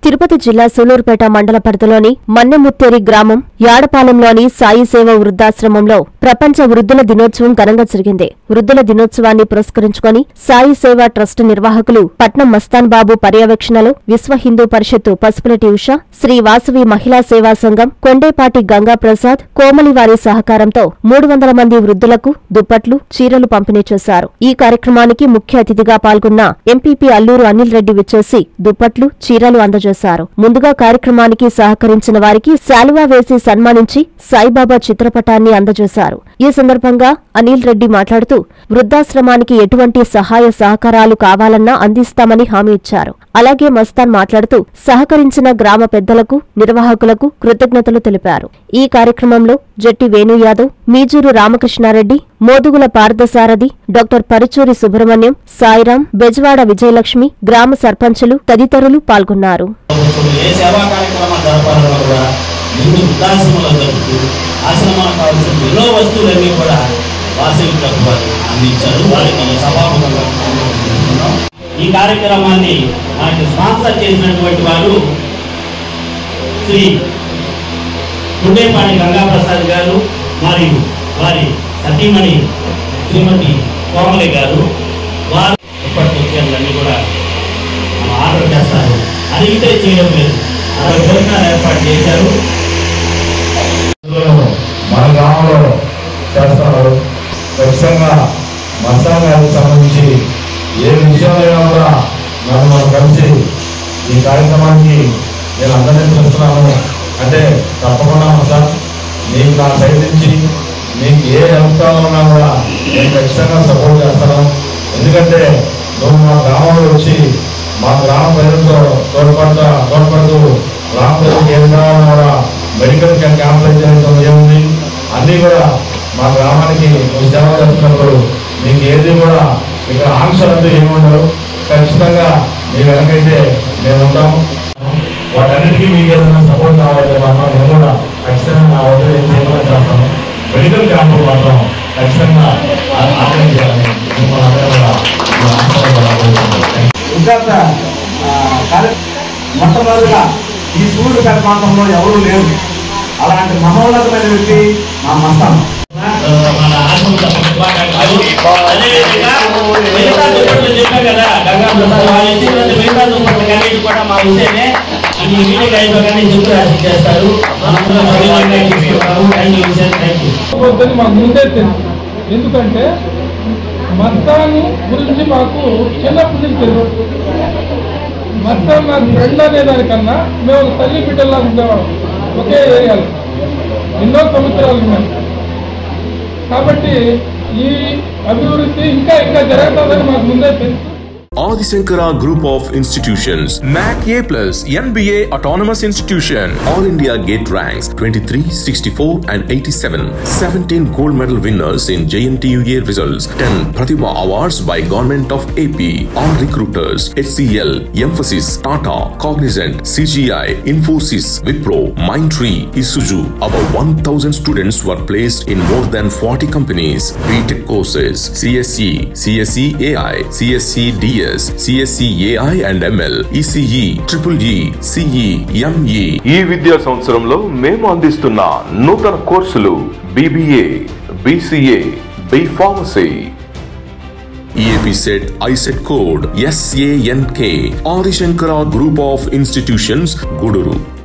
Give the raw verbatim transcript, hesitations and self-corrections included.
తిరుపతి జిల్లా సూలూరుపేట మండల పరిధిలోని మన్నెముత్తేరి గ్రామం యాడపాలెంలోని సాయి సేవ వృద్ధాశ్రమంలో ప్రపంచ వృద్ధుల దినోత్సవం ఘనంగా జరిగింది. వృద్ధుల దినోత్సవాన్ని పురస్కరించుకుని సాయి సేవ ట్రస్ట్ నిర్వాహకులు పట్నం మస్తాన్ బాబు పర్యవేక్షణలో విశ్వ హిందూ పరిషత్తు పసుపులటి ఉష, శ్రీ వాసవి మహిళా సేవా సంఘం, కొండేపాటి గంగా ప్రసాద్, కోమలి వారి సహకారంతో మూడు వందల మంది వృద్ధులకు దుప్పట్లు, చీరలు పంపిణీ చేశారు. ఈ కార్యక్రమానికి ముఖ్య అతిథిగా పాల్గొన్న ఎంపీపీ అల్లూరు అనిల్ రెడ్డి విచ్చేసి దుప్పట్లు, చీరలు అందజేశారు. ముందుగా కార్యక్రమానికి సహకరించిన వారికి శాలువా వేసి సన్మానించి సాయిబాబా చిత్రపటాన్ని అందజేశారు. ఈ సందర్భంగా అనిల్ రెడ్డి మాట్లాడుతూ వృద్ధాశ్రమానికి ఎటువంటి సహాయ సహకారాలు కావాలన్నా అందిస్తామని హామీ ఇచ్చారు. అలాగే మస్తాన్ మాట్లాడుతూ సహకరించిన గ్రామ పెద్దలకు, నిర్వాహకులకు కృతజ్ఞతలు తెలిపారు. ఈ కార్యక్రమంలో జట్టి వేణు యాదవ్, మీజూరు రామకృష్ణారెడ్డి, మోదుగుల పార్థసారథి, డాక్టర్ పరుచూరి సుబ్రహ్మణ్యం, సాయిరాం, బెజవాడ విజయలక్ష్మి, గ్రామ సర్పంచులు తదితరులు పాల్గొన్నారు. ఈ కార్యక్రమాన్ని మనకి స్పాన్సర్ చేసినటువంటి వారు శ్రీ కొండేపాటి గంగా ప్రసాద్ గారు మరియు వారి సతీమణి శ్రీమతి కోమలి గారు. వారు ఇప్పటి విషయాలన్నీ కూడా మనం ఆర్డర్ చేస్తారు, అడిగితే చేయడం లేదు, అక్కడ భోజనాలు ఏర్పాటు చేశారు. మన గ్రామంలో చేస్తున్నారు. ఖచ్చితంగా మస్తాన్ గారికి సంబంధించి ఏ విషయంలో కూడా నన్ను మనం కలిసి ఈ కార్యక్రమానికి నేను అందరినీ చూస్తున్నాను అంటే తప్పకుండా మస్తాన్ నీకు నా సైడ్ నుంచి నీకు ఏ హెల్ప్ కావాలన్నా కూడా నేను ఖచ్చితంగా సపోర్ట్ చేస్తాను. ఎందుకంటే నువ్వు మా గ్రామంలో వచ్చి మా గ్రామ ప్రజలతో తోడ్పడుతూ తోడ్పడుతూ గ్రామ ప్రజలకు ఏం కావాలన్నా కూడా మెడికల్ క్యాంప్ ఏముంది అన్నీ కూడా మా గ్రామానికి నువ్వు సేవ చేస్తున్నప్పుడు నీకు ఏది కూడా ఇక్కడ ఆంక్షలు అంటూ ఏమి ఉండవు. ఖచ్చితంగా మీ వెనకైతే మేము ఉంటాము. వాటన్నిటికీ మీకు ఏదైనా సపోర్ట్ కావాలి మాత్రం నేను కూడా ఖచ్చితంగా నా వద్ద ఏం చేయమని చేస్తాను. మెడికల్ క్యాంపు మాత్రం ఖచ్చితంగా ఆర్గనైజ్ చేయాలి. మొట్టమొదటిగా ఈ సూర్యుపేట ప్రాంతంలో ఎవరూ లేరు. అలాంటి మహోన్నతమైన వ్యక్తి మా మస్తాన్. మన ఆశ్రమం చెప్పాం కదా, గంగా ప్రసాద్ వాళ్ళు ఇచ్చినటువంటి మిగతా దుప్పట్లు కానీ కూడా మా విషయమే ఈ మీటింగ్ అయిపోగానే చెప్పు రాసి చేస్తారు. మాకు ముందే తెలుసు, ఎందుకంటే మస్తాన్ గురించి మాకు చిన్నప్పటి నుంచి తెలుసు. మస్తాన్ నాకు ఫ్రెండ్ అనే దానికన్నా మేము తల్లి బిడ్డలా ఉండేవాళ్ళం ఒకే ఏరియాలో ఎన్నో సంవత్సరాలు ఉన్నాయి. కాబట్టి ఈ అభివృద్ధి ఇంకా ఇంకా జరుగుతుందని మాకు ముందే తెలుసు. Adi Shankara Group of Institutions, M A C A plus, N B A Autonomous Institution, All India Gate ranks twenty-three, sixty-four and eighty-seven, seventeen gold medal winners in J N T U A results, ten Pratibha Awards by Government of A P, all recruiters, H C L, Emphasis, Tata, Cognizant, C G I, Infosys, Wipro, Mindtree, Isuzu. About one thousand students were placed in more than forty companies. B Tech courses, C S E, C S E A I, C S E D S, C S E A I and M L, E C E, Triple E, C E, M E. ఈ విద్యా సంవత్సరంలో మేము అందిస్తున్న నూతన కోర్సులు B B A, B C A, B Pharmacy, E A P Set, I set code S A N K. Adi Shankara Group of Institutions, Guduru.